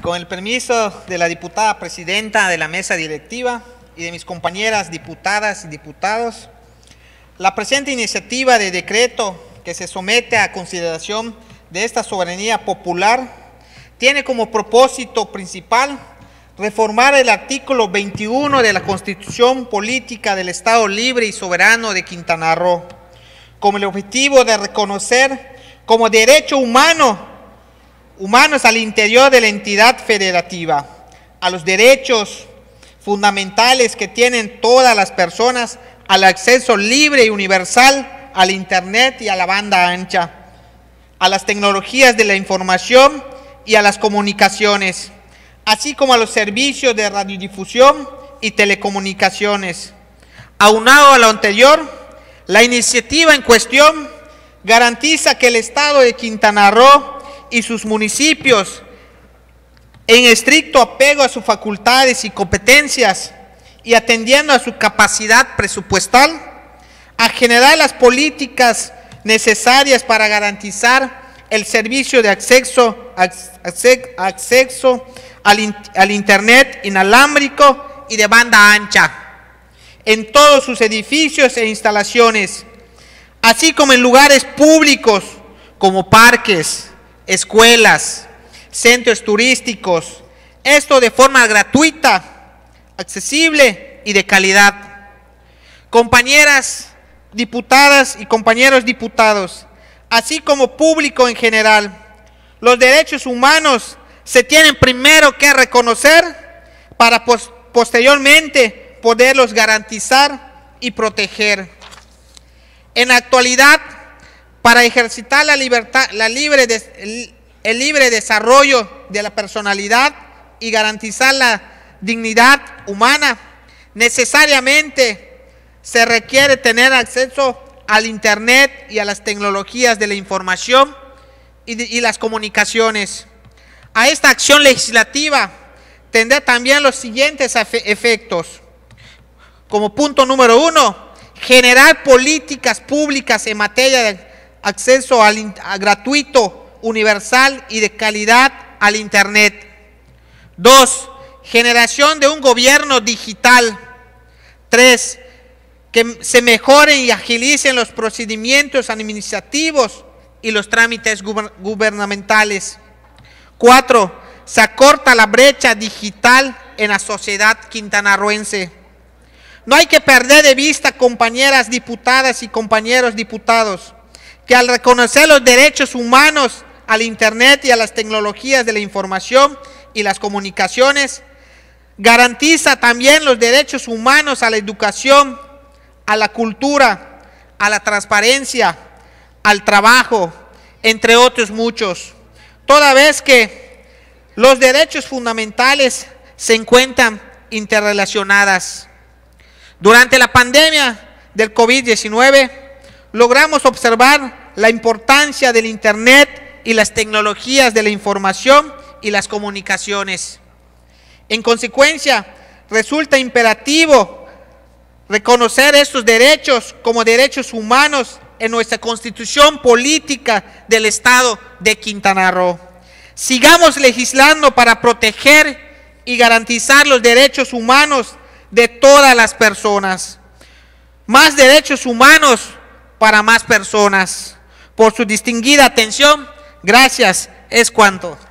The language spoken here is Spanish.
Con el permiso de la diputada presidenta de la mesa directiva y de mis compañeras diputadas y diputados, la presente iniciativa de decreto que se somete a consideración de esta soberanía popular tiene como propósito principal reformar el artículo 21 de la Constitución Política del Estado Libre y Soberano de Quintana Roo, con el objetivo de reconocer como derecho humanos al interior de la entidad federativa, a los derechos fundamentales que tienen todas las personas al acceso libre y universal al Internet y a la banda ancha, a las tecnologías de la información y a las comunicaciones, así como a los servicios de radiodifusión y telecomunicaciones. Aunado a lo anterior, la iniciativa en cuestión garantiza que el Estado de Quintana Roo y sus municipios, en estricto apego a sus facultades y competencias y atendiendo a su capacidad presupuestal, a generar las políticas necesarias para garantizar el servicio de acceso al Internet inalámbrico y de banda ancha en todos sus edificios e instalaciones, así como en lugares públicos como parques, escuelas, centros turísticos, esto de forma gratuita, accesible y de calidad. Compañeras diputadas y compañeros diputados, así como público en general, los derechos humanos se tienen primero que reconocer para posteriormente poderlos garantizar y proteger. En la actualidad, para ejercitar el libre desarrollo de la personalidad y garantizar la dignidad humana, necesariamente se requiere tener acceso al Internet y a las tecnologías de la información y las comunicaciones. A esta acción legislativa tendrá también los siguientes efectos. Como punto número 1, generar políticas públicas en materia de acceso gratuito, universal y de calidad al Internet. 2, generación de un gobierno digital. 3, que se mejoren y agilicen los procedimientos administrativos y los trámites gubernamentales. 4, se acorta la brecha digital en la sociedad quintanarroense. No hay que perder de vista, compañeras diputadas y compañeros diputados, que al reconocer los derechos humanos al Internet y a las tecnologías de la información y las comunicaciones, garantiza también los derechos humanos a la educación, a la cultura, a la transparencia, al trabajo, entre otros muchos, toda vez que los derechos fundamentales se encuentran interrelacionadas. Durante la pandemia del COVID-19, logramos observar la importancia del Internet y las tecnologías de la información y las comunicaciones. En consecuencia, resulta imperativo reconocer estos derechos como derechos humanos en nuestra Constitución Política del Estado de Quintana Roo. Sigamos legislando para proteger y garantizar los derechos humanos de todas las personas. Más derechos humanos para más personas. Por su distinguida atención, gracias, es cuanto.